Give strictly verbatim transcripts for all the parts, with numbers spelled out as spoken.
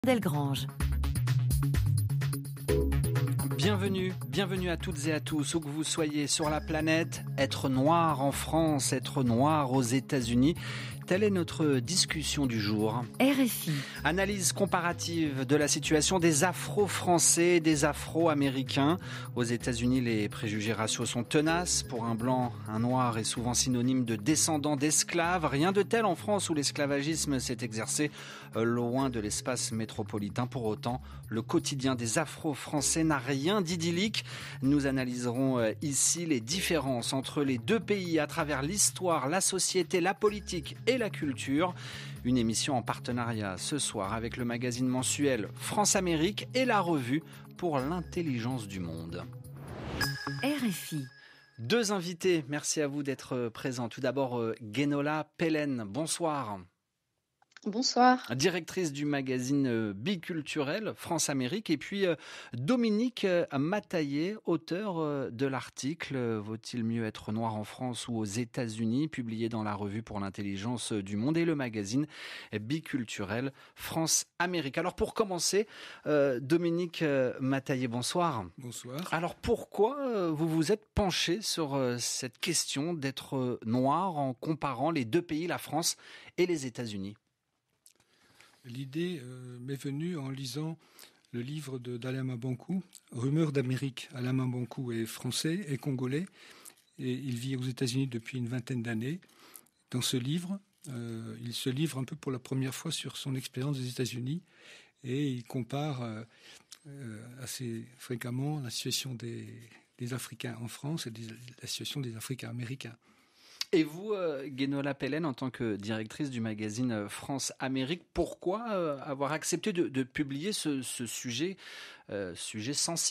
Delgrange. Bienvenue, bienvenue à toutes et à tous, où que vous soyez sur la planète. Être noir en France, être noir aux États-Unis, telle est notre discussion du jour. R F I. Analyse comparative de la situation des Afro-Français et des Afro-Américains. Aux États-Unis, les préjugés raciaux sont tenaces. Pour un blanc, un noir est souvent synonyme de descendant d'esclaves. Rien de tel en France où l'esclavagisme s'est exercé loin de l'espace métropolitain. Pour autant, le quotidien des Afro-Français n'a rien d'idyllique. Nous analyserons ici les différences entre les deux pays à travers l'histoire, la société, la politique et la culture. Une émission en partenariat ce soir avec le magazine mensuel France-Amérique et la revue pour l'intelligence du monde. R F I. Deux invités, merci à vous d'être présents. Tout d'abord, Guénola Pellen, bonsoir. Bonsoir. Directrice du magazine biculturel France-Amérique, et puis Dominique Mataillé, auteur de l'article « Vaut-il mieux être noir en France ou aux États-Unis ?» publié dans la revue pour l'intelligence du monde et le magazine biculturel France-Amérique. Alors pour commencer, Dominique Mataillé, bonsoir. Bonsoir. Alors pourquoi vous vous êtes penché sur cette question d'être noir en comparant les deux pays, la France et les États-Unis ? L'idée euh, m'est venue en lisant le livre de d'Alain Mabankou, Rumeurs d'Amérique. Alain Mabankou est français et congolais et il vit aux États-Unis depuis une vingtaine d'années. Dans ce livre, euh, il se livre un peu pour la première fois sur son expérience des États-Unis et il compare euh, euh, assez fréquemment la situation des, des Africains en France et des, la situation des Africains américains. Et vous, euh, Guénola Pellen, en tant que directrice du magazine France-Amérique, pourquoi euh, avoir accepté de, de publier ce, ce sujet, euh, sujet sensible ?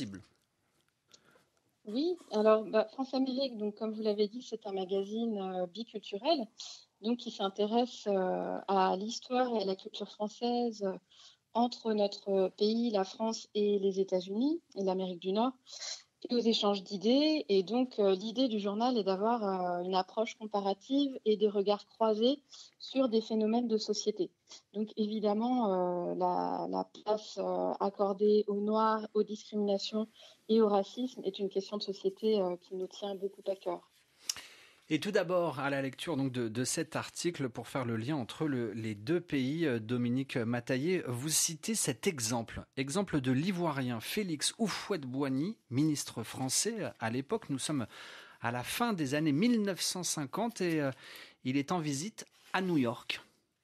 Oui, alors bah, France-Amérique, donc comme vous l'avez dit, c'est un magazine euh, biculturel, donc qui s'intéresse euh, à l'histoire et à la culture française euh, entre notre pays, la France et les États-Unis et l'Amérique du Nord, et aux échanges d'idées. Et donc, euh, l'idée du journal est d'avoir euh, une approche comparative et des regards croisés sur des phénomènes de société. Donc, évidemment, euh, la, la place euh, accordée aux Noirs, aux discriminations et au racisme est une question de société euh, qui nous tient beaucoup à cœur. Et tout d'abord, à la lecture donc de, de cet article, pour faire le lien entre le, les deux pays, Dominique Mataillé, vous citez cet exemple, exemple de l'Ivoirien Félix Houphouët-Boigny, ministre français. À l'époque, nous sommes à la fin des années mille neuf cent cinquante et euh, il est en visite à New York.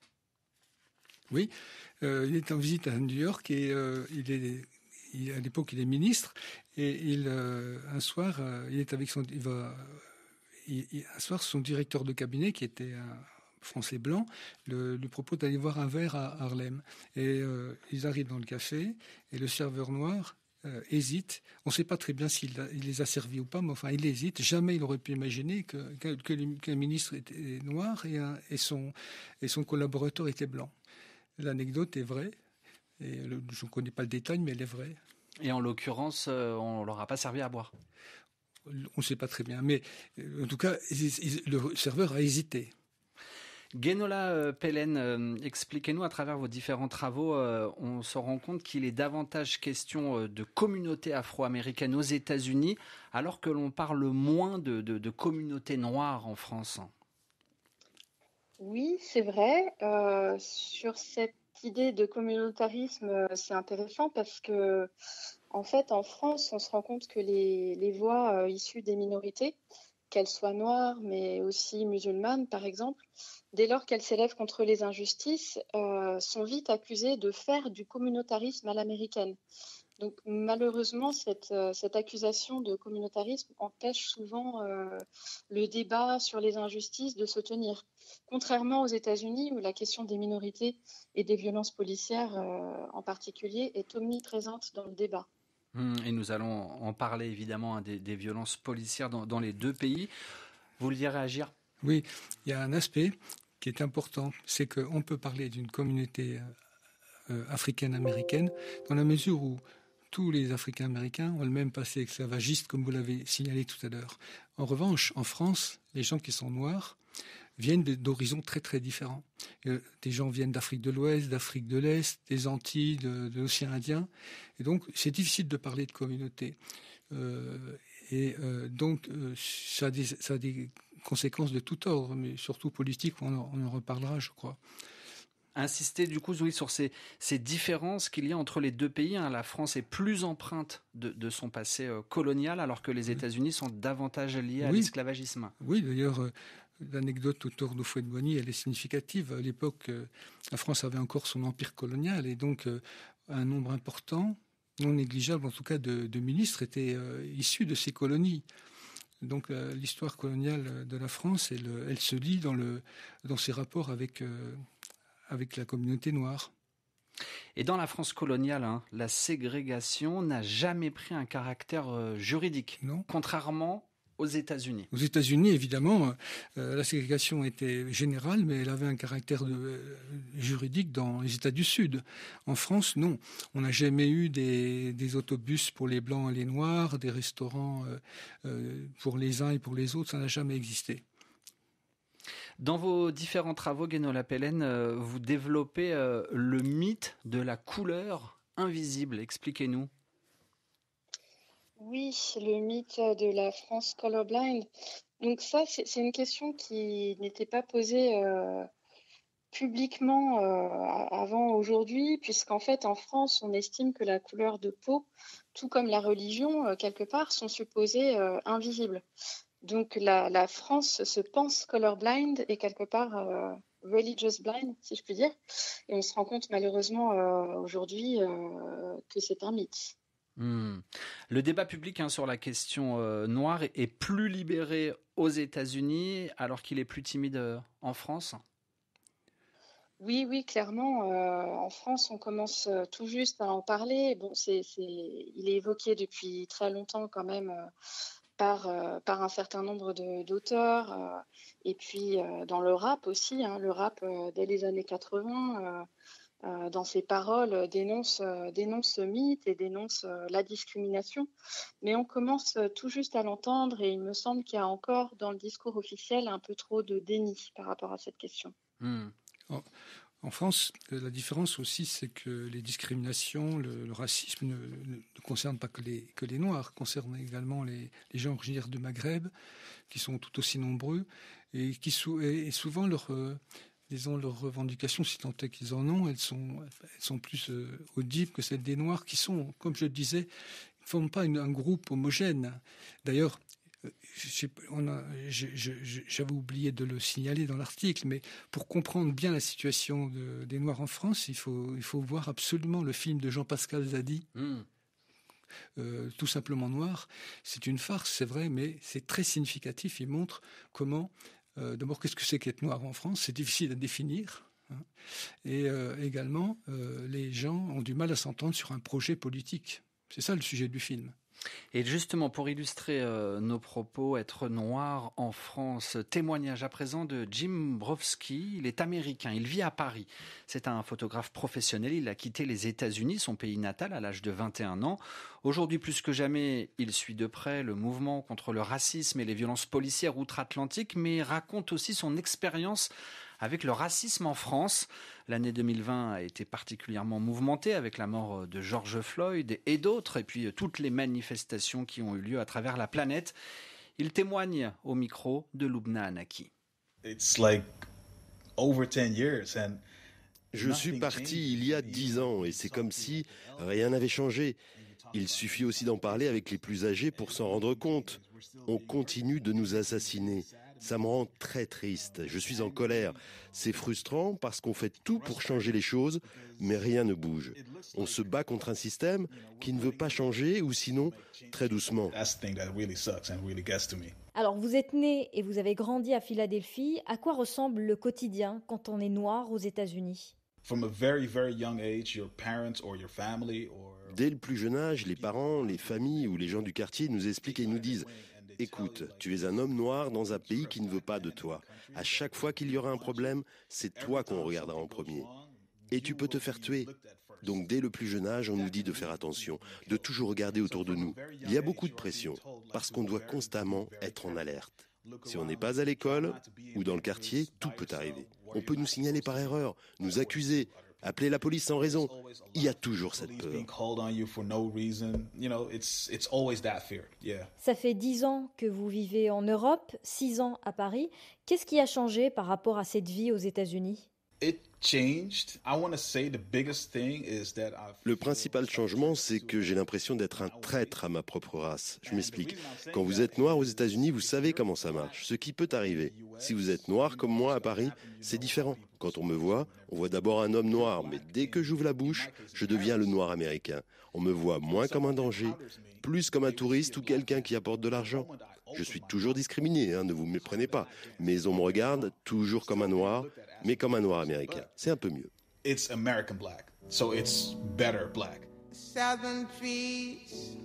Oui, euh, il est en visite à New York et euh, il est, il, à l'époque, il est ministre et il, euh, un soir, euh, il est avec son, il va Il, il, un soir, son directeur de cabinet, qui était un Français blanc, le, lui propose d'aller boire un verre à Harlem. Et euh, ils arrivent dans le café, et le serveur noir euh, hésite. On ne sait pas très bien s'il a, il les a servis ou pas, mais enfin, il hésite. Jamais il aurait pu imaginer que, que, que qu'un ministre était noir et, un, et, son, et son collaborateur était blanc. L'anecdote est vraie. Et le, je ne connais pas le détail, mais elle est vraie. Et en l'occurrence, euh, on ne leur a pas servi à boire. On ne sait pas très bien, mais en tout cas, le serveur a hésité. Guénola Pellen, euh, expliquez-nous à travers vos différents travaux, euh, on se rend compte qu'il est davantage question de communautés afro-américaines aux États-Unis, alors que l'on parle moins de, de, de communautés noires en France. Oui, c'est vrai. Euh, sur cette idée de communautarisme, c'est intéressant parce que en fait, en France, on se rend compte que les, les voix euh, issues des minorités, qu'elles soient noires, mais aussi musulmanes, par exemple, dès lors qu'elles s'élèvent contre les injustices, euh, sont vite accusées de faire du communautarisme à l'américaine. Donc, malheureusement, cette, euh, cette accusation de communautarisme empêche souvent euh, le débat sur les injustices de se tenir. Contrairement aux États-Unis, où la question des minorités et des violences policières euh, en particulier est omniprésente dans le débat. Et nous allons en parler évidemment des, des violences policières dans, dans les deux pays. Vous vouliez réagir ? Oui, il y a un aspect qui est important, c'est qu'on peut parler d'une communauté euh, africaine-américaine dans la mesure où tous les Africains-Américains ont le même passé esclavagiste, comme vous l'avez signalé tout à l'heure. En revanche, en France, les gens qui sont noirs viennent d'horizons très très différents. Euh, des gens viennent d'Afrique de l'Ouest, d'Afrique de l'Est, des Antilles, de, de l'océan Indien. Et donc, c'est difficile de parler de communauté. Euh, et euh, donc, euh, ça, a des, ça a des conséquences de tout ordre, mais surtout politiques, on en, on en reparlera, je crois. Insister du coup, oui, sur ces, ces différences qu'il y a entre les deux pays. Hein. La France est plus empreinte de, de son passé euh, colonial, alors que les États-Unis sont davantage liés à oui. l'esclavagisme. Oui, d'ailleurs, euh, l'anecdote autour d'Houphouët-Boigny, elle est significative. À l'époque, euh, la France avait encore son empire colonial, et donc euh, un nombre important, non négligeable en tout cas, de, de ministres étaient euh, issus de ces colonies. Donc euh, l'histoire coloniale de la France, elle, elle se lit dans, le, dans ses rapports avec... Euh, avec la communauté noire. Et dans la France coloniale, hein, la ségrégation n'a jamais pris un caractère euh, juridique, non. Contrairement aux États-Unis. Aux États-Unis, évidemment, euh, la ségrégation était générale, mais elle avait un caractère de, euh, juridique dans les États du Sud. En France, non. On n'a jamais eu des, des autobus pour les Blancs et les Noirs, des restaurants euh, euh, pour les uns et pour les autres, ça n'a jamais existé. Dans vos différents travaux, Guénola Pellen, euh, vous développez euh, le mythe de la couleur invisible. Expliquez-nous. Oui, le mythe de la France colorblind. Donc ça, c'est, c'est une question qui n'était pas posée euh, publiquement euh, avant aujourd'hui, puisqu'en fait, en France, on estime que la couleur de peau, tout comme la religion, euh, quelque part, sont supposées euh, invisibles. Donc la, la France se pense colorblind et quelque part euh, religious blind, si je puis dire. Et on se rend compte malheureusement euh, aujourd'hui euh, que c'est un mythe. Mmh. Le débat public hein, sur la question euh, noire est, est plus libéré aux États-Unis alors qu'il est plus timide euh, en France. Oui, oui, clairement. Euh, en France, on commence euh, tout juste à en parler. Bon, c'est, c'est, il est évoqué depuis très longtemps quand même. Euh, Par, euh, par un certain nombre de, d'auteurs, euh, et puis euh, dans le rap aussi, hein, le rap euh, dès les années quatre-vingts, euh, euh, dans ses paroles, euh, dénonce, euh, dénonce ce mythe et dénonce euh, la discrimination. Mais on commence euh, tout juste à l'entendre et il me semble qu'il y a encore dans le discours officiel un peu trop de déni par rapport à cette question. Mmh. Oh. En France, la différence aussi, c'est que les discriminations, le, le racisme ne, ne, ne concernent pas que les, que les Noirs, concernent également les, les gens originaires du Maghreb, qui sont tout aussi nombreux, et qui sou, et, et souvent leur, euh, disons, leurs revendications, si tant est qu'ils en ont, elles sont, elles sont plus euh, audibles que celles des Noirs, qui sont, comme je le disais, ne forment pas une, un groupe homogène. D'ailleurs, On a, je, je, j'avais oublié de le signaler dans l'article, mais pour comprendre bien la situation de, des Noirs en France, il faut, il faut voir absolument le film de Jean-Pascal Zadi, mmh. euh, Tout simplement noir. C'est une farce, c'est vrai, mais c'est très significatif. Il montre comment, euh, d'abord, qu'est-ce que c'est qu'être noir en France ? C'est difficile à définir. Hein, et euh, également, euh, les gens ont du mal à s'entendre sur un projet politique. C'est ça le sujet du film. Et justement, pour illustrer euh, nos propos, être noir en France, témoignage à présent de Jim Brofsky. Il est américain, il vit à Paris. C'est un photographe professionnel, il a quitté les États-Unis, son pays natal, à l'âge de vingt et un ans. Aujourd'hui, plus que jamais, il suit de près le mouvement contre le racisme et les violences policières outre-Atlantique, mais raconte aussi son expérience avec le racisme en France. L'année deux mille vingt a été particulièrement mouvementée avec la mort de George Floyd et d'autres, et puis toutes les manifestations qui ont eu lieu à travers la planète. Il témoigne au micro de Lubna Anaki. It's like over ten years and Je suis parti il y a dix ans et c'est comme si rien n'avait changé. Il suffit aussi d'en parler avec les plus âgés pour s'en rendre compte. On continue de nous assassiner. Ça me rend très triste. Je suis en colère. C'est frustrant parce qu'on fait tout pour changer les choses, mais rien ne bouge. On se bat contre un système qui ne veut pas changer ou sinon très doucement. Alors, vous êtes né et vous avez grandi à Philadelphie. À quoi ressemble le quotidien quand on est noir aux États-Unis ? Dès le plus jeune âge, les parents, les familles ou les gens du quartier nous expliquent et nous disent « Écoute, tu es un homme noir dans un pays qui ne veut pas de toi. À chaque fois qu'il y aura un problème, c'est toi qu'on regardera en premier. Et tu peux te faire tuer. » Donc dès le plus jeune âge, on nous dit de faire attention, de toujours regarder autour de nous. Il y a beaucoup de pression, parce qu'on doit constamment être en alerte. Si on n'est pas à l'école ou dans le quartier, tout peut arriver. On peut nous signaler par erreur, nous accuser, appeler la police sans raison. Il y a toujours cette peur. Ça fait dix ans que vous vivez en Europe, six ans à Paris. Qu'est-ce qui a changé par rapport à cette vie aux États-Unis ? Le principal changement, c'est que j'ai l'impression d'être un traître à ma propre race. Je m'explique. Quand vous êtes noir aux États-Unis, vous savez comment ça marche, ce qui peut arriver. Si vous êtes noir comme moi à Paris, c'est différent. Quand on me voit, on voit d'abord un homme noir, mais dès que j'ouvre la bouche, je deviens le noir américain. On me voit moins comme un danger, plus comme un touriste ou quelqu'un qui apporte de l'argent. Je suis toujours discriminé, hein, ne vous méprenez pas, mais on me regarde toujours comme un noir, mais comme un noir américain. C'est un peu mieux. It's American black, so it's better black. Southern trees,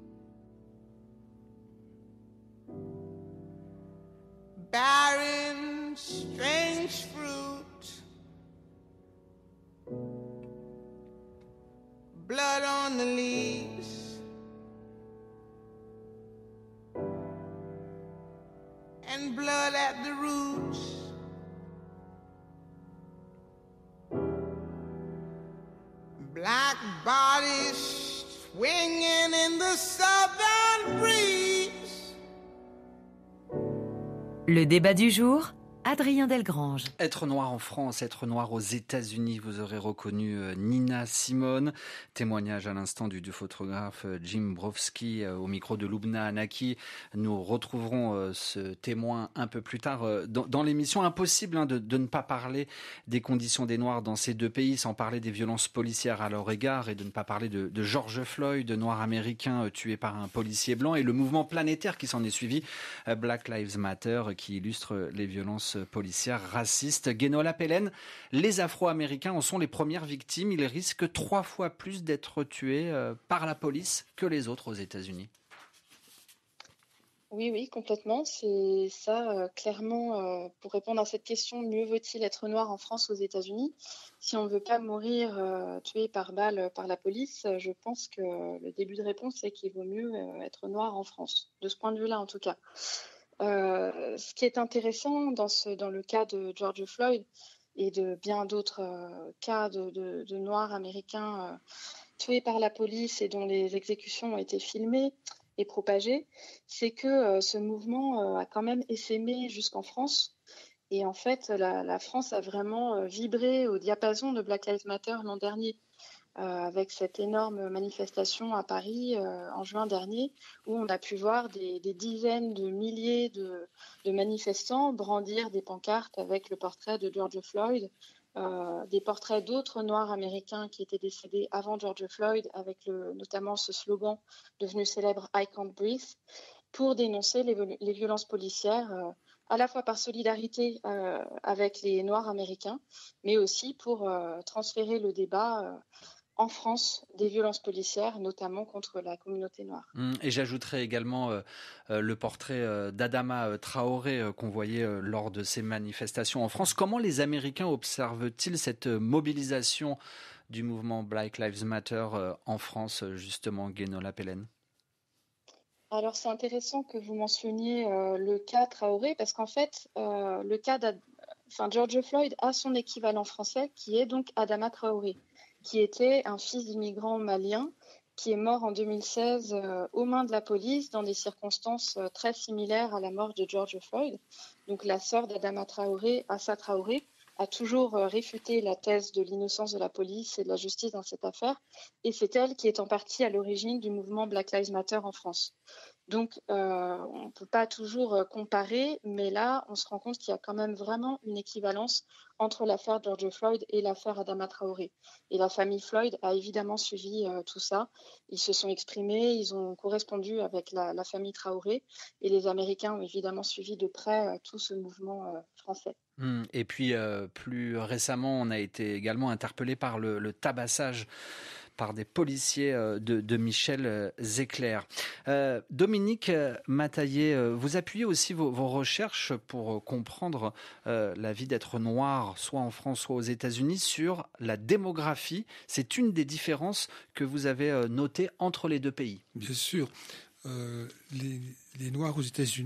barren, strange fruit, blood on the leaves, and blood at the roots. Black bodies swinging in the southern breeze. Le débat du jour, Adrien Delgrange. Être noir en France, être noir aux États-Unis, vous aurez reconnu Nina Simone. Témoignage à l'instant du, du photographe Jim Brofsky au micro de Lubna Anaki. Nous retrouverons ce témoin un peu plus tard dans, dans l'émission. Impossible hein, de, de ne pas parler des conditions des Noirs dans ces deux pays, sans parler des violences policières à leur égard et de ne pas parler de, de George Floyd, de noir américain tué par un policier blanc et le mouvement planétaire qui s'en est suivi, Black Lives Matter, qui illustre les violences policières racistes. Guénola Pellen, les Afro-Américains en sont les premières victimes. Ils risquent trois fois plus d'être tués par la police que les autres aux États-Unis. Oui, oui, complètement. C'est ça, euh, clairement, euh, pour répondre à cette question, mieux vaut-il être noir en France ou aux États-Unis? Si on ne veut pas mourir euh, tué par balle par la police, je pense que le début de réponse, c'est qu'il vaut mieux euh, être noir en France, de ce point de vue-là en tout cas. Euh, ce qui est intéressant dans, ce, dans le cas de George Floyd et de bien d'autres euh, cas de, de, de Noirs américains euh, tués par la police et dont les exécutions ont été filmées et propagées, c'est que euh, ce mouvement euh, a quand même essaimé jusqu'en France. Et en fait, la, la France a vraiment euh, vibré au diapason de Black Lives Matter l'an dernier. Euh, avec cette énorme manifestation à Paris euh, en juin dernier, où on a pu voir des, des dizaines de milliers de, de manifestants brandir des pancartes avec le portrait de George Floyd, euh, des portraits d'autres Noirs américains qui étaient décédés avant George Floyd, avec le, notamment ce slogan devenu célèbre « I can't breathe », pour dénoncer les, les violences policières, euh, à la fois par solidarité euh, avec les Noirs américains, mais aussi pour euh, transférer le débat euh, en France des violences policières, notamment contre la communauté noire. Et j'ajouterai également euh, euh, le portrait euh, d'Adama Traoré euh, qu'on voyait euh, lors de ces manifestations en France. Comment les Américains observent-ils cette mobilisation du mouvement Black Lives Matter euh, en France, justement, Guénola Pellen? Alors c'est intéressant que vous mentionniez euh, le cas Traoré, parce qu'en fait, euh, le cas d'Ad... enfin, George Floyd a son équivalent français, qui est donc Adama Traoré, qui était un fils d'immigrants maliens, qui est mort en deux mille seize euh, aux mains de la police dans des circonstances euh, très similaires à la mort de George Floyd. Donc la sœur d'Adama Traoré, Assa Traoré, a toujours euh, réfuté la thèse de l'innocence de la police et de la justice dans cette affaire, et c'est elle qui est en partie à l'origine du mouvement Black Lives Matter en France. Donc, euh, on ne peut pas toujours comparer, mais là, on se rend compte qu'il y a quand même vraiment une équivalence entre l'affaire George Floyd et l'affaire Adama Traoré. Et la famille Floyd a évidemment suivi euh, tout ça. Ils se sont exprimés, ils ont correspondu avec la, la famille Traoré, et les Américains ont évidemment suivi de près euh, tout ce mouvement euh, français. Et puis, euh, plus récemment, on a été également interpellé par le, le tabassage par des policiers de, de Michel Zecler. Euh, Dominique Mataillé, vous appuyez aussi vos, vos recherches pour comprendre euh, la vie d'être noir, soit en France, soit aux États-Unis, sur la démographie. C'est une des différences que vous avez notées entre les deux pays. Bien sûr. Euh, les, les Noirs aux États-Unis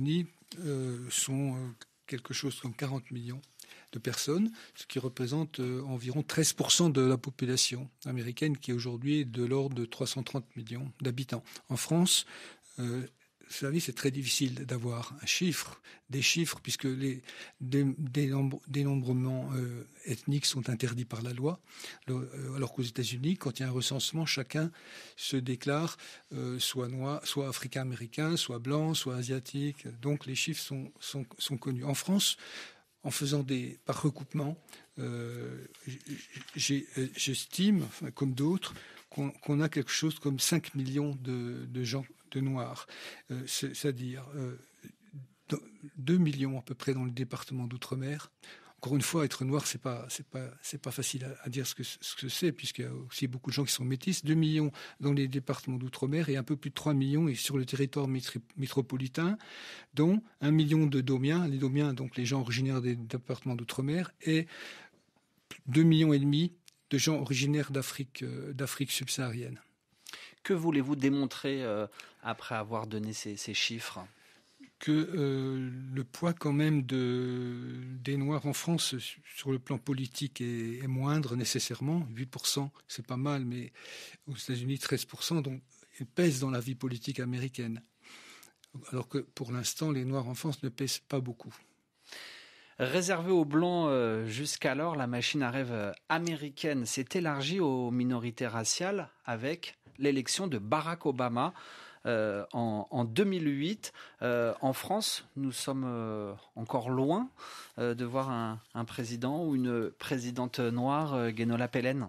euh, sont euh, quelque chose comme quarante millions de personnes, ce qui représente euh, environ treize pour cent de la population américaine, qui est aujourd'hui de l'ordre de trois cent trente millions d'habitants. En France, euh, vous savez, c'est très difficile d'avoir un chiffre, des chiffres, puisque les dénombrements euh, ethniques sont interdits par la loi, le, euh, alors qu'aux États-Unis, quand il y a un recensement, chacun se déclare euh, soit noir, soit africain-américain, soit blanc, soit asiatique. Donc les chiffres sont, sont, sont connus. En France, en faisant des par recoupement, euh, j'ai, j'estime, enfin, comme d'autres, qu'on, qu'on a quelque chose comme cinq millions de, de gens de noirs, euh, c'est, c'est-à-dire euh, deux millions à peu près dans le département d'outre-mer. Encore une fois, être noir, c'est pas, c'est pas, c'est pas facile à, à dire ce que, ce que c'est, puisqu'il y a aussi beaucoup de gens qui sont métis. deux millions dans les départements d'outre-mer et un peu plus de trois millions et sur le territoire métri- métropolitain, dont un million de Domiens, les Domiens, donc les gens originaires des départements d'outre-mer, et deux millions et demi de gens originaires d'Afrique, euh, d'Afrique subsaharienne. Que voulez-vous démontrer euh, après avoir donné ces, ces chiffres ? Que euh, le poids quand même de, des Noirs en France sur le plan politique est, est moindre nécessairement. huit pour cent, c'est pas mal, mais aux États-Unis, treize pour cent, donc ils pèsent dans la vie politique américaine. Alors que pour l'instant, les Noirs en France ne pèsent pas beaucoup. Réservée aux Blancs euh, jusqu'alors, la machine à rêve américaine s'est élargie aux minorités raciales avec l'élection de Barack Obama euh, en, en deux mille huit. Euh, en France, nous sommes euh, encore loin euh, de voir un, un président ou une présidente noire, euh, Guénola Pellène.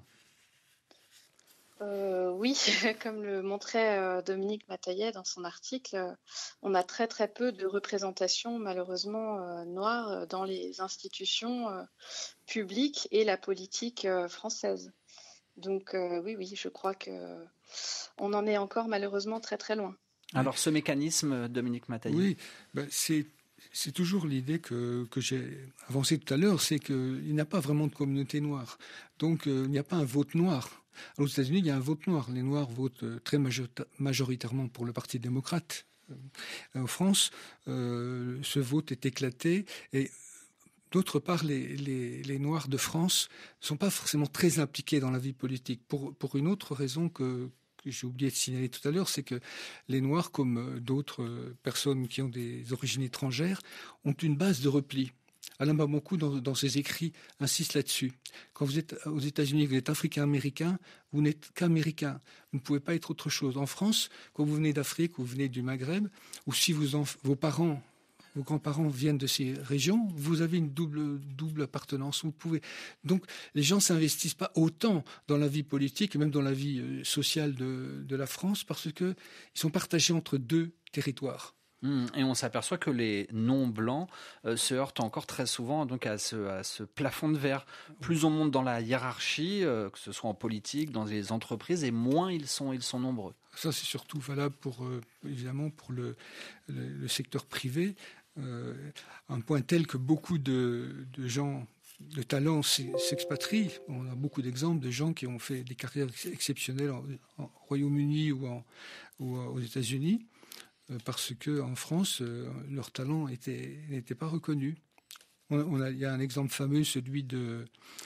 Euh, oui, comme le montrait euh, Dominique Mataillet dans son article, euh, on a très très peu de représentation malheureusement euh, noire dans les institutions euh, publiques et la politique euh, française. Donc euh, oui, oui, je crois que on en est encore malheureusement très très loin. Alors ce mécanisme, Dominique Mataillet. Oui, ben c'est, c'est toujours l'idée que, que j'ai avancée tout à l'heure, c'est qu'il n'y a pas vraiment de communauté noire. Donc euh, il n'y a pas un vote noir. Alors, aux États-Unis, il y a un vote noir. Les Noirs votent très majoritairement pour le Parti démocrate. En France, euh, ce vote est éclaté et d'autre part, les, les, les Noirs de France ne sont pas forcément très impliqués dans la vie politique. Pour, pour une autre raison que, que j'ai oublié de signaler tout à l'heure, c'est que les Noirs, comme d'autres personnes qui ont des origines étrangères, ont une base de repli. Alain Bambokou, dans, dans ses écrits, insiste là-dessus. Quand vous êtes aux États-Unis, vous êtes africain-américain, vous n'êtes qu'américain. Vous ne pouvez pas être autre chose. En France, quand vous venez d'Afrique ou vous venez du Maghreb, ou si vous en, vos parents, vos grands-parents viennent de ces régions, vous avez une double, double appartenance. Vous pouvez... Donc, les gens ne s'investissent pas autant dans la vie politique, et même dans la vie sociale de, de la France, parce qu'ils sont partagés entre deux territoires. Et on s'aperçoit que les non-blancs euh, se heurtent encore très souvent donc à ce, à ce plafond de verre. Plus on monte dans la hiérarchie, euh, que ce soit en politique, dans les entreprises, et moins ils sont, ils sont nombreux. Ça, c'est surtout valable pour, euh, évidemment pour le, le, le secteur privé, euh, à un point tel que beaucoup de, de gens de talent s'expatrient. On a beaucoup d'exemples de gens qui ont fait des carrières exceptionnelles en, en Royaume-Uni ou, en, ou aux États-Unis, parce qu'en France, euh, leur talent était, n'était pas reconnu. On a, on a, il y a un exemple fameux, celui de,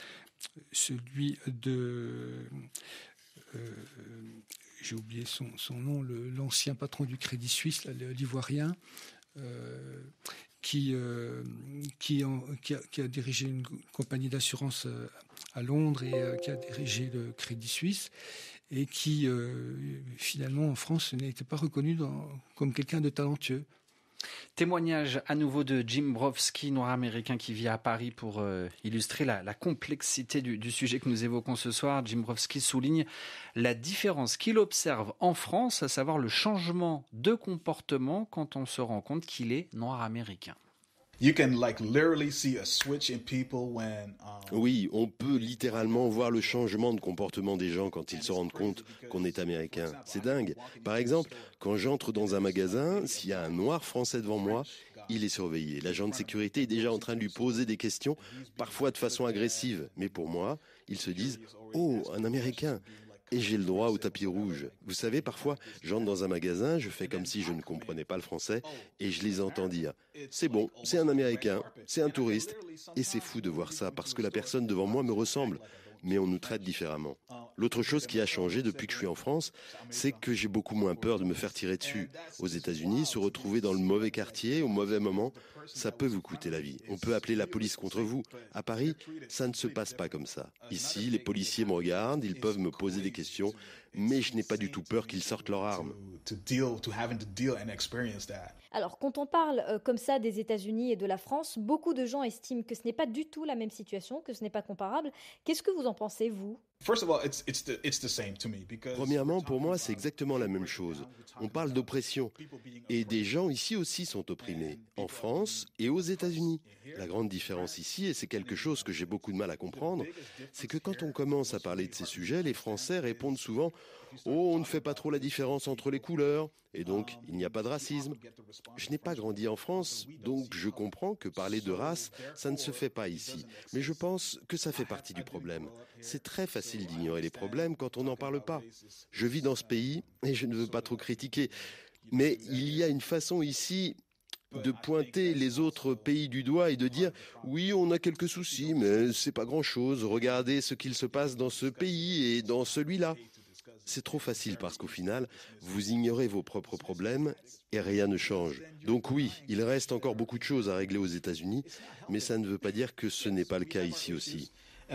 celui de euh, j'ai oublié son, son nom, le, l'ancien patron du Crédit Suisse, l'Ivoirien, euh, qui, euh, qui, en, qui, a, qui a dirigé une compagnie d'assurance à Londres et euh, qui a dirigé le Crédit Suisse, et qui, euh, finalement, en France, n'était pas reconnu dans, comme quelqu'un de talentueux. Témoignage à nouveau de Jim Brofsky, noir américain qui vit à Paris pour euh, illustrer la, la complexité du, du sujet que nous évoquons ce soir. Jim Brofsky souligne la différence qu'il observe en France, à savoir le changement de comportement quand on se rend compte qu'il est noir américain. You can like literally see a switch in people when, um... Oui, on peut littéralement voir le changement de comportement des gens quand ils se rendent compte qu'on est américain. C'est dingue. Par exemple, quand j'entre dans un magasin, s'il y a un noir français devant moi, il est surveillé. L'agent de sécurité est déjà en train de lui poser des questions, parfois de façon agressive. Mais pour moi, ils se disent « Oh, un Américain !» et j'ai le droit au tapis rouge. Vous savez, parfois, j'entre dans un magasin, je fais comme si je ne comprenais pas le français et je les entends dire « C'est bon, c'est un Américain, c'est un touriste ». Et c'est fou de voir ça parce que la personne devant moi me ressemble, mais on nous traite différemment. L'autre chose qui a changé depuis que je suis en France, c'est que j'ai beaucoup moins peur de me faire tirer dessus. Aux États-Unis, se retrouver dans le mauvais quartier, au mauvais moment, ça peut vous coûter la vie. On peut appeler la police contre vous. À Paris, ça ne se passe pas comme ça. Ici, les policiers me regardent, ils peuvent me poser des questions, mais je n'ai pas du tout peur qu'ils sortent leurs armes. Alors, quand on parle euh, comme ça des États-Unis et de la France, beaucoup de gens estiment que ce n'est pas du tout la même situation, que ce n'est pas comparable. Qu'est-ce que vous en pensez, vous ? Premièrement, pour moi, c'est exactement la même chose. On parle d'oppression. Et des gens ici aussi sont opprimés, en France et aux États-Unis. La grande différence ici, et c'est quelque chose que j'ai beaucoup de mal à comprendre, c'est que quand on commence à parler de ces sujets, les Français répondent souvent « Oh, on ne fait pas trop la différence entre les couleurs, et donc il n'y a pas de racisme ». Je n'ai pas grandi en France, donc je comprends que parler de race, ça ne se fait pas ici. Mais je pense que ça fait partie du problème. C'est très facile d'ignorer les problèmes quand on n'en parle pas. Je vis dans ce pays et je ne veux pas trop critiquer. Mais il y a une façon ici de pointer les autres pays du doigt et de dire « Oui, on a quelques soucis, mais c'est pas grand-chose. Regardez ce qu'il se passe dans ce pays et dans celui-là. » C'est trop facile parce qu'au final, vous ignorez vos propres problèmes et rien ne change. Donc oui, il reste encore beaucoup de choses à régler aux États-Unis, mais ça ne veut pas dire que ce n'est pas le cas ici aussi.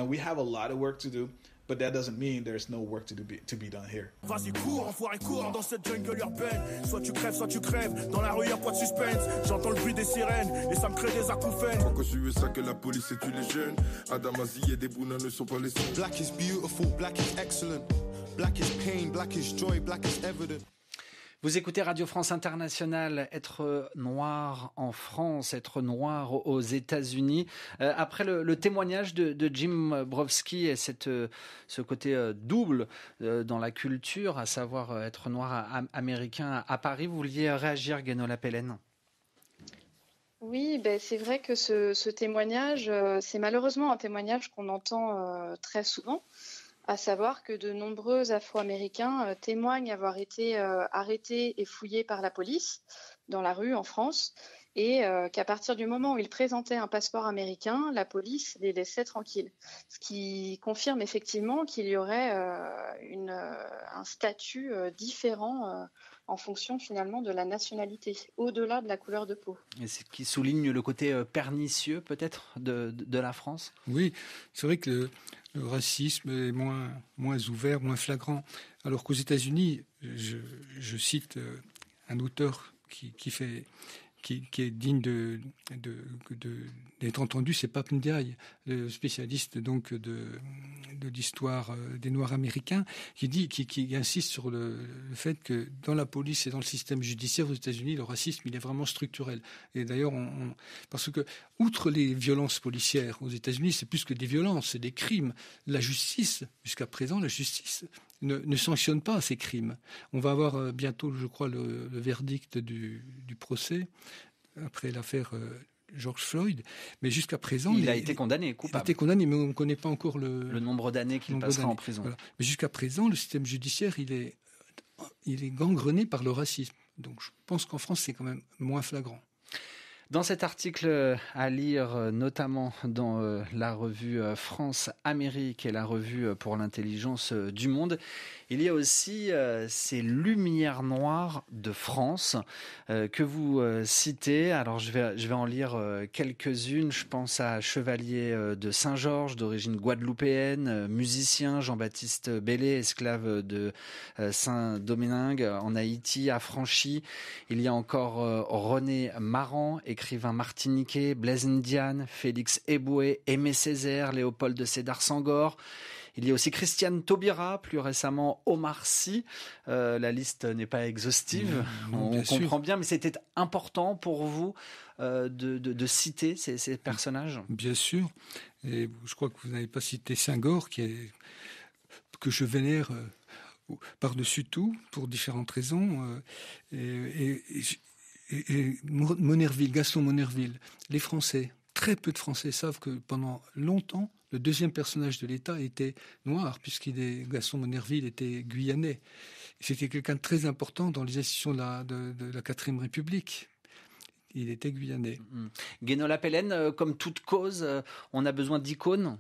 But that doesn't mean there's no work to, do be, to be done here. Vas-y, cours, enfoiré, cours dans cette jungle urbaine. Soit tu crèves, soit tu crèves. Dans la rue, y'a pas de suspense. J'entends le bruit des sirènes et ça me crée des acouphènes. Pourquoi je veux ça que la police et tue les jeunes? Adamazi et des bounas ne sont pas les seuls. Black is beautiful, black is excellent. Black is pain, black is joy, black is evident. Vous écoutez Radio France Internationale, être noir en France, être noir aux États-Unis. Euh, après le, le témoignage de, de Jim Brofsky et cette, ce côté euh, double euh, dans la culture, à savoir euh, être noir à, à, américain à Paris, vous vouliez réagir, Guénola Pellen? Oui, ben c'est vrai que ce, ce témoignage, euh, c'est malheureusement un témoignage qu'on entend euh, très souvent. À savoir que de nombreux Afro-Américains euh, témoignent avoir été euh, arrêtés et fouillés par la police dans la rue en France et euh, qu'à partir du moment où ils présentaient un passeport américain, la police les laissait tranquilles. Ce qui confirme effectivement qu'il y aurait euh, une, euh, un statut euh, différent euh, en fonction finalement de la nationalité, au-delà de la couleur de peau. Et c'est qui souligne le côté euh, pernicieux peut-être de, de, de la France? Oui, c'est vrai que le, le racisme est moins, moins ouvert, moins flagrant. Alors qu'aux États-Unis, je, je cite un auteur qui, qui, fait, qui, qui est digne de, de, de, d'être entendu, c'est Papendiaï, le spécialiste donc de, de l'histoire des Noirs américains, qui, dit, qui, qui insiste sur le, le fait que dans la police et dans le système judiciaire aux États-Unis, le racisme il est vraiment structurel. Et d'ailleurs, on, on, parce que outre les violences policières aux États-Unis, c'est plus que des violences, c'est des crimes. La justice, jusqu'à présent, la justice ne, ne sanctionne pas ces crimes. On va avoir bientôt, je crois, le, le verdict du, du procès après l'affaire euh, George Floyd, mais jusqu'à présent... Il les, a été condamné, coupable. Il a été condamné, mais on ne connaît pas encore le... Le nombre d'années qu'il passera d'années. en prison. Voilà. Mais jusqu'à présent, le système judiciaire, il est, il est gangrené par le racisme. Donc je pense qu'en France, c'est quand même moins flagrant. Dans cet article à lire, notamment dans la revue France-Amérique et la revue pour l'intelligence du monde, il y a aussi euh, ces lumières noires de France euh, que vous euh, citez. Alors je vais, je vais en lire euh, quelques-unes. Je pense à Chevalier euh, de Saint-Georges, d'origine guadeloupéenne, euh, musicien Jean-Baptiste Bellé, esclave de euh, Saint-Domingue en Haïti, affranchi. Il y a encore euh, René Maran, écrivain martiniquais, Blaise Ndiane, Félix Eboué, Aimé Césaire, Léopold de Sédar Senghor. Il y a aussi Christiane Taubira, plus récemment Omar Sy. Euh, la liste n'est pas exhaustive, mmh, on bien comprend sûr. bien, mais c'était important pour vous euh, de, de, de citer ces, ces personnages? Bien sûr, et je crois que vous n'avez pas cité Senghor, qui est, que je vénère euh, par-dessus tout, pour différentes raisons. Euh, et, et, et, et Monerville, Gaston Monerville, les Français, très peu de Français savent que pendant longtemps, le deuxième personnage de l'État était noir, puisqu'il est, Gaston Monnerville était guyanais. C'était quelqu'un de très important dans les institutions de la, de, de la quatrième République. Il était guyanais. Mmh. Guénola Pellen, euh, comme toute cause, euh, on a besoin d'icônes.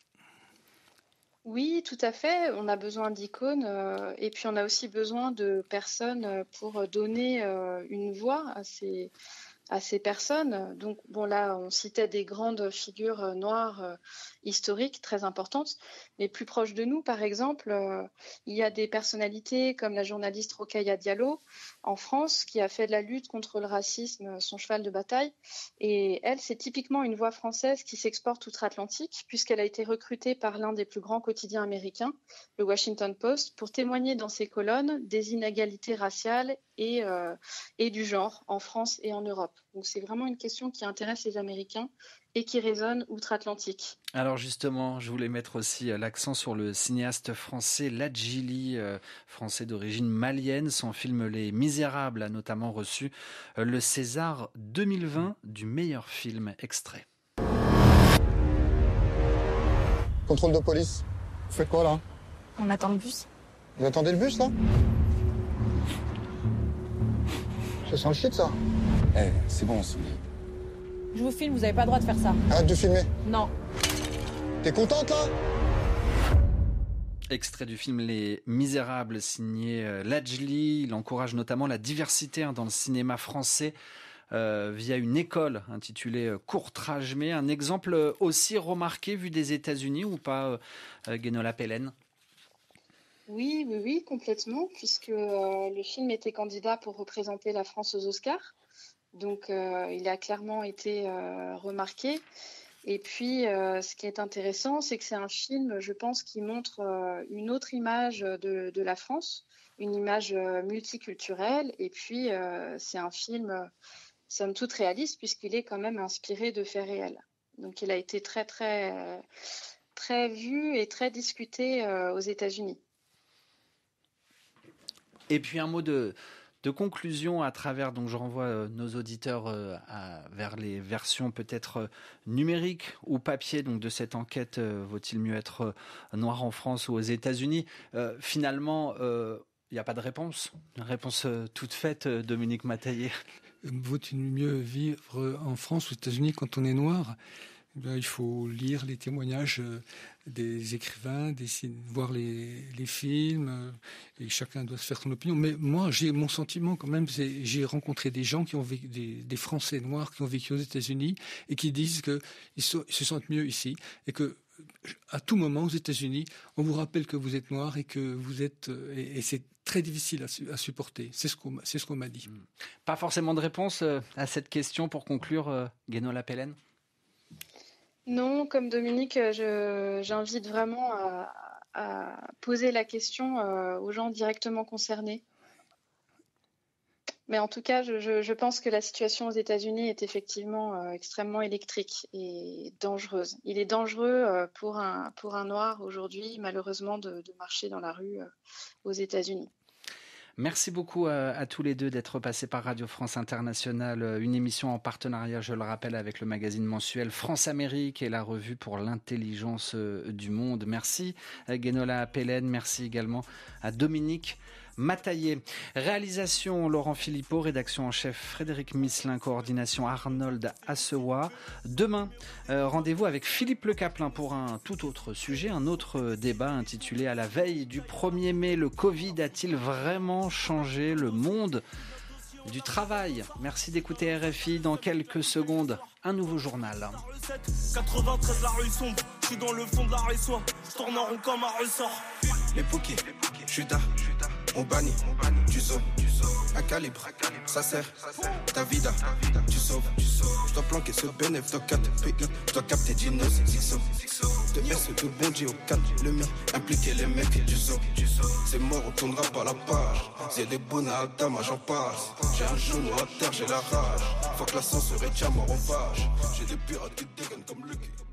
Oui, tout à fait. On a besoin d'icônes euh, et puis on a aussi besoin de personnes pour donner euh, une voix à ces, à ces personnes. Donc, bon, là, on citait des grandes figures euh, noires euh, historiques très importantes, mais plus proches de nous, par exemple, euh, il y a des personnalités comme la journaliste Rokhaya Diallo en France qui a fait de la lutte contre le racisme son cheval de bataille. Et elle, c'est typiquement une voix française qui s'exporte outre-Atlantique puisqu'elle a été recrutée par l'un des plus grands quotidiens américains, le Washington Post, pour témoigner dans ses colonnes des inégalités raciales et, euh, et du genre en France et en Europe. Donc c'est vraiment une question qui intéresse les Américains et qui résonne outre-Atlantique. Alors justement, je voulais mettre aussi l'accent sur le cinéaste français Ladjili, euh, français d'origine malienne. Son film Les Misérables a notamment reçu euh, le César deux mille vingt du meilleur film. Extrait. Contrôle de police. Vous faites quoi là? On attend le bus. Vous attendez le bus là? Ça sent le shit ça. Eh, hey, c'est bon, c'est bon. Je vous filme, vous avez pas le droit de faire ça. Arrête de filmer. Non. T'es contente là? Extrait du film Les Misérables, signé euh, Ladjili. Il encourage notamment la diversité hein, dans le cinéma français euh, via une école intitulée euh, Courtrajmé. Un exemple aussi remarqué vu des États-Unis ou pas, euh, Guénola Pellen? Oui, oui, oui, complètement, puisque euh, le film était candidat pour représenter la France aux Oscars. Donc, euh, il a clairement été euh, remarqué. Et puis, euh, ce qui est intéressant, c'est que c'est un film, je pense, qui montre euh, une autre image de, de la France, une image euh, multiculturelle. Et puis, euh, c'est un film, euh, somme toute réaliste, puisqu'il est quand même inspiré de faits réels. Donc, il a été très, très, très vu et très discuté euh, aux États-Unis. Et puis, un mot de... De conclusion à travers, donc je renvoie euh, nos auditeurs euh, à, vers les versions peut-être euh, numériques ou papier donc de cette enquête, euh, vaut-il mieux être euh, noir en France ou aux États-Unis? euh, Finalement, il euh, n'y a pas de réponse, une réponse euh, toute faite, euh, Dominique Mataillé. Vaut-il mieux vivre en France ou aux États-Unis quand on est noir? Eh bien, il faut lire les témoignages des écrivains, des, voir les, les films, et chacun doit se faire son opinion. Mais moi, j'ai mon sentiment quand même, c'est, j'ai rencontré des gens qui ont vécu, des, des Français noirs qui ont vécu aux États-Unis et qui disent qu'ils se sentent mieux ici et que à tout moment aux États-Unis, on vous rappelle que vous êtes noir et que vous êtes et, et c'est très difficile à, à supporter. C'est ce qu'on c'est ce qu'on m'a dit. Pas forcément de réponse à cette question pour conclure, Guénola Pellen. Non, comme Dominique, je, j'invite vraiment à, à poser la question euh, aux gens directement concernés. Mais en tout cas, je, je, je pense que la situation aux États-Unis est effectivement euh, extrêmement électrique et dangereuse. Il est dangereux euh, pour un, pour un noir aujourd'hui, malheureusement, de, de marcher dans la rue euh, aux États-Unis. Merci beaucoup à, à tous les deux d'être passés par Radio France Internationale, une émission en partenariat, je le rappelle, avec le magazine mensuel France Amérique et la revue pour l'intelligence du monde. Merci à Guénola Pellen, merci également à Dominique Mataillé. Réalisation Laurent Philippot, rédaction en chef Frédéric Misselin, coordination Arnold Assewa. Demain, euh, rendez-vous avec Philippe Le Caplin pour un tout autre sujet, un autre débat intitulé À la veille du premier mai, le Covid a-t-il vraiment changé le monde du travail? Merci d'écouter R F I. Dans quelques secondes, un nouveau journal. quatre-vingt-treize, la rue sombre, je suis dans le fond de la résoie, je tourne en rond comme un ressort. Les pokés, je suis tard, on bannit, tu sauves, un calibre, ça sert, ta vida, tu sauves, je dois planquer ce bénéf de quatre P I, je dois capter Dinos, Zixo, de S de Bonji au quatre, le mi, impliquer les mecs, tu sauves, c'est mort, on tournera pas la page, c'est des bonnes à Altama, j'en passe, j'ai un genou à terre, j'ai la rage, faut que la censure est déjà mort en vache, j'ai des pirates qui dégainent comme Lucky.